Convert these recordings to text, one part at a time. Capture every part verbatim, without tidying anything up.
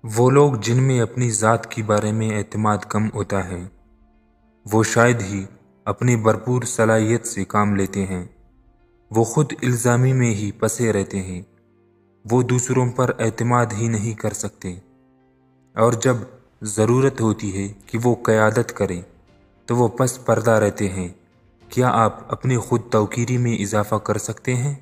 وہ لوگ جن میں اپنی ذات کے بارے میں اعتماد کم ہوتا ہے وہ شاید ہی اپنی بھرپور صلاحیت سے کام لیتے ہیں۔ وہ خود الزامی میں ہی پسے رہتے ہیں۔ وہ دوسروں پر اعتماد ہی نہیں کر سکتے، اور جب ضرورت ہوتی ہے کہ وہ قیادت کریں تو وہ پس پردہ رہتے ہیں۔ کیا آپ اپنی خود توقیری میں اضافہ کر سکتے ہیں؟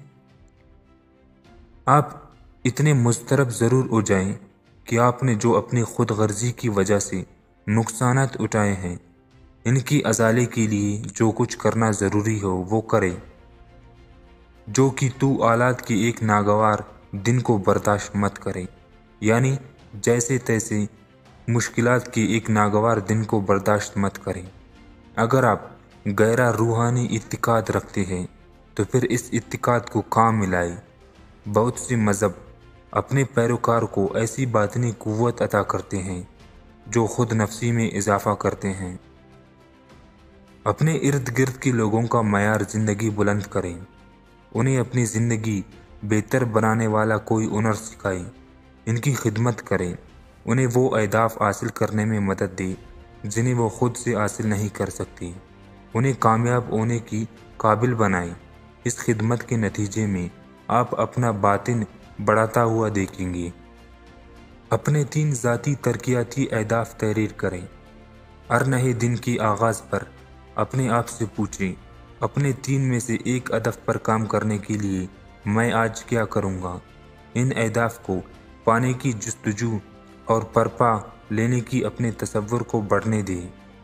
آپ اتنے مضطرب ضرور ہو جائیں کہ آپ نے جو اپنی خود غرضی کی وجہ سے نقصانات اٹھائے ہیں، ان کی ازالے کے لیے جو کچھ کرنا ضروری ہو وہ کرے، جو کہ تو آلات کے ایک ناگوار دن کو برداشت مت کرے، یعنی جیسے تیسے مشکلات کے ایک ناگوار دن کو برداشت مت کریں۔ اگر آپ گہرا روحانی اعتقاد رکھتے ہیں تو پھر اس اعتقاد کو کام میں لائیں۔ بہت سے مذہب اپنے پیروکار کو ایسی باطنی قوت عطا کرتے ہیں جو خود نفسی میں اضافہ کرتے ہیں۔ اپنے ارد گرد کے لوگوں کا معیار زندگی بلند کریں، انہیں اپنی زندگی بہتر بنانے والا کوئی ہنر سکھائیں، ان کی خدمت کریں، انہیں وہ اہداف حاصل کرنے میں مدد دیں جنہیں وہ خود سے حاصل نہیں کر سکتی، انہیں کامیاب ہونے کی قابل بنائیں۔ اس خدمت کے نتیجے میں آپ اپنا باطن بڑھاتا ہوا دیکھیں گے۔ اپنے تین ذاتی ترقیاتی اہداف تحریر کریں۔ ہر نئے دن کے آغاز پر اپنے آپ سے پوچھیں، اپنے تین میں سے ایک ہدف پر کام کرنے کے لیے میں آج کیا کروں گا؟ ان اہداف کو پانے کی جستجو اور پرپا لینے کی اپنے تصور کو بڑھنے دیں۔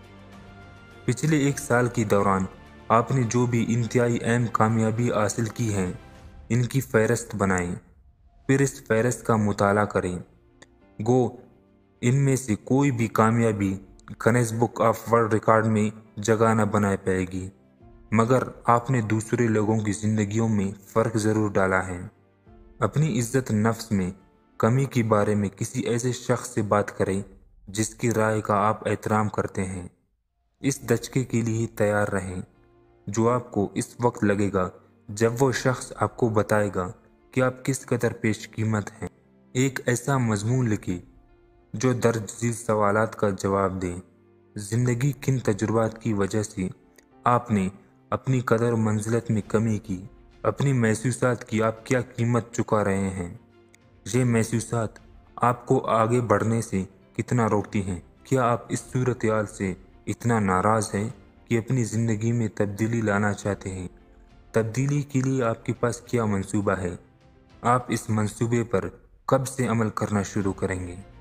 پچھلے ایک سال کے دوران آپ نے جو بھی انتہائی اہم کامیابی حاصل کی ہیں، ان کی فہرست بنائیں، پھر اس فہرست کا مطالعہ کریں۔ گو ان میں سے کوئی بھی کامیابی Guinness book of world record میں جگہ نہ بنا پائے گی، مگر آپ نے دوسرے لوگوں کی زندگیوں میں فرق ضرور ڈالا ہے۔ اپنی عزت نفس میں کمی کے بارے میں کسی ایسے شخص سے بات کریں جس کی رائے کا آپ احترام کرتے ہیں۔ اس دھچکے کے لیے تیار رہیں جو آپ کو اس وقت لگے گا جب وہ شخص آپ کو بتائے گا کہ آپ کس قدر پیش قیمت ہیں۔ ایک ایسا مضمون لکھیں جو درج ذیل سوالات کا جواب دے۔ زندگی کن تجربات کی وجہ سے آپ نے اپنی قدر و منزلت میں کمی کی؟ اپنی محسوسات کی آپ کیا قیمت چکا رہے ہیں؟ یہ محسوسات آپ کو آگے بڑھنے سے کتنا روکتی ہیں؟ کیا آپ اس صورتحال سے اتنا ناراض ہیں کہ اپنی زندگی میں تبدیلی لانا چاہتے ہیں؟ تبدیلی کے لیے آپ کے پاس کیا منصوبہ ہے؟ آپ اس منصوبے پر کب سے عمل کرنا شروع کریں گے؟